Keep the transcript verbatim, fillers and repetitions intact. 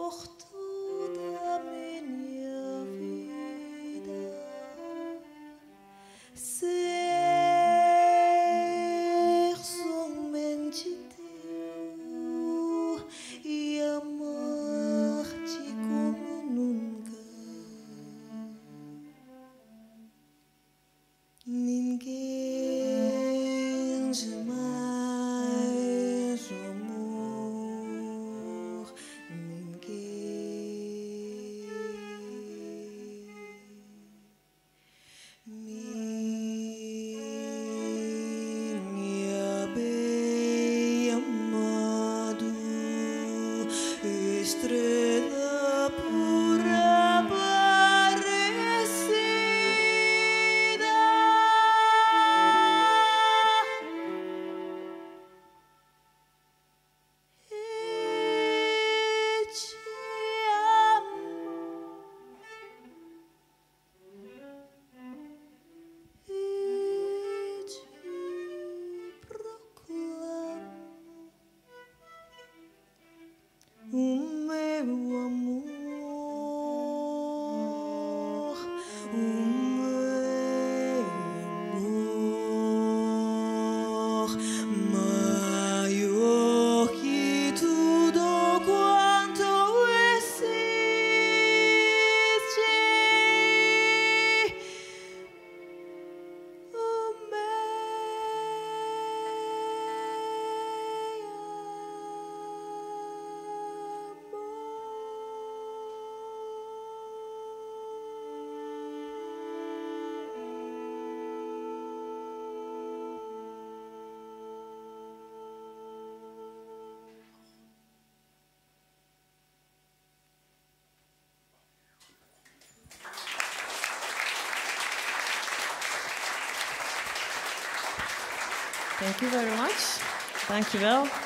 por toda a minha vida. Ser somente teu e amar-te como nunca. Ninguém jamais o amor, ninguém. Minha bem amado, estrela pura aparecida. E te amo, e te proclamo o meu amor, o meu amor, maior que tudo quanto existe. O Thank you very much. Dankjewel.